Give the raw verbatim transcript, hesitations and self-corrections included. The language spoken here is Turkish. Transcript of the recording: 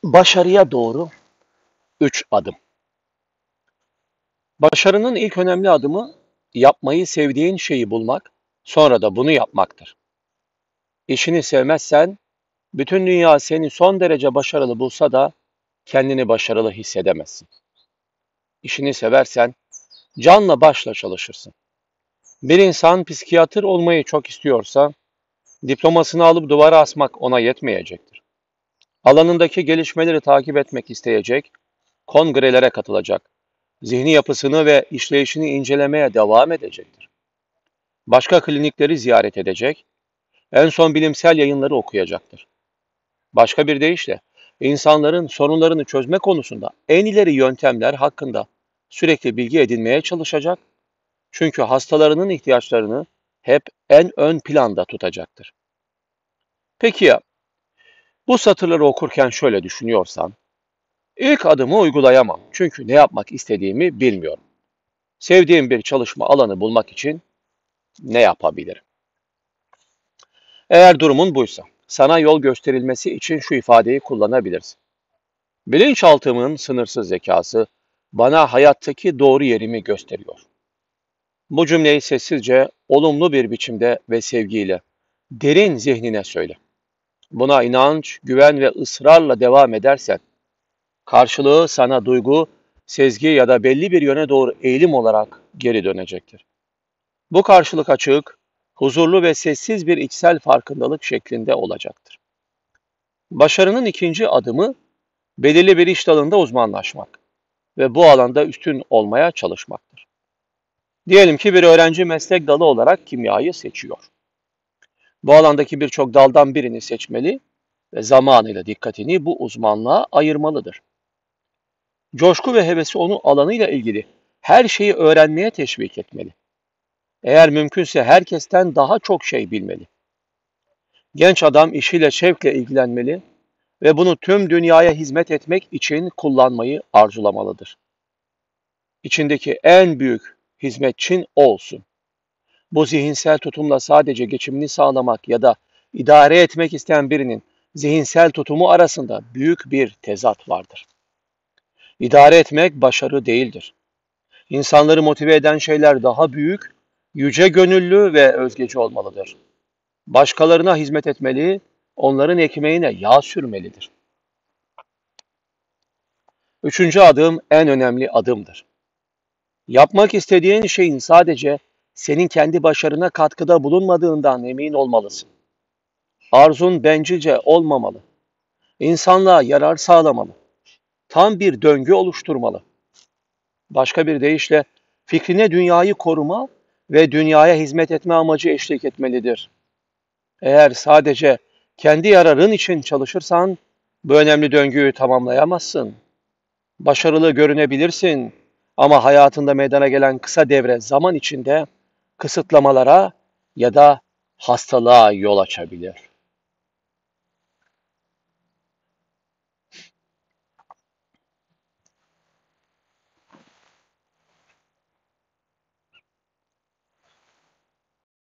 Başarıya doğru üç adım. Başarının ilk önemli adımı yapmayı sevdiğin şeyi bulmak, sonra da bunu yapmaktır. İşini sevmezsen, bütün dünya seni son derece başarılı bulsa da kendini başarılı hissedemezsin. İşini seversen, canla başla çalışırsın. Bir insan psikiyatr olmayı çok istiyorsa, diplomasını alıp duvara asmak ona yetmeyecektir. Alanındaki gelişmeleri takip etmek isteyecek, kongrelere katılacak, zihni yapısını ve işleyişini incelemeye devam edecektir. Başka klinikleri ziyaret edecek, en son bilimsel yayınları okuyacaktır. Başka bir deyişle, insanların sorunlarını çözme konusunda en ileri yöntemler hakkında sürekli bilgi edinmeye çalışacak, çünkü hastalarının ihtiyaçlarını hep en ön planda tutacaktır. Peki ya, bu satırları okurken şöyle düşünüyorsan, ilk adımı uygulayamam çünkü ne yapmak istediğimi bilmiyorum. Sevdiğim bir çalışma alanı bulmak için ne yapabilirim? Eğer durumun buysa, sana yol gösterilmesi için şu ifadeyi kullanabilirsin. Bilinçaltımın sınırsız zekası bana hayattaki doğru yerimi gösteriyor. Bu cümleyi sessizce, olumlu bir biçimde ve sevgiyle derin zihnine söyle. Buna inanç, güven ve ısrarla devam edersen, karşılığı sana duygu, sezgi ya da belli bir yöne doğru eğilim olarak geri dönecektir. Bu karşılık açık, huzurlu ve sessiz bir içsel farkındalık şeklinde olacaktır. Başarının ikinci adımı, belirli bir iş dalında uzmanlaşmak ve bu alanda üstün olmaya çalışmaktır. Diyelim ki bir öğrenci meslek dalı olarak kimyayı seçiyor. Bu alandaki birçok daldan birini seçmeli ve zamanıyla dikkatini bu uzmanlığa ayırmalıdır. Coşku ve hevesi onu alanıyla ilgili her şeyi öğrenmeye teşvik etmeli. Eğer mümkünse herkesten daha çok şey bilmeli. Genç adam işiyle şevkle ilgilenmeli ve bunu tüm dünyaya hizmet etmek için kullanmayı arzulamalıdır. İçindeki en büyük hizmetçin o olsun. Bu zihinsel tutumla sadece geçimini sağlamak ya da idare etmek isteyen birinin zihinsel tutumu arasında büyük bir tezat vardır. İdare etmek başarı değildir. İnsanları motive eden şeyler daha büyük, yüce gönüllü ve özgeci olmalıdır. Başkalarına hizmet etmeli, onların ekmeğine yağ sürmelidir. Üçüncü adım en önemli adımdır. Yapmak istediğin şeyin sadece senin kendi başarına katkıda bulunmadığından emin olmalısın. Arzun bencilce olmamalı. İnsanlığa yarar sağlamalı. Tam bir döngü oluşturmalı. Başka bir deyişle fikrine dünyayı koruma ve dünyaya hizmet etme amacı eşlik etmelidir. Eğer sadece kendi yararın için çalışırsan bu önemli döngüyü tamamlayamazsın. Başarılı görünebilirsin ama hayatında meydana gelen kısa devre zaman içinde kısıtlamalara ya da hastalığa yol açabilir.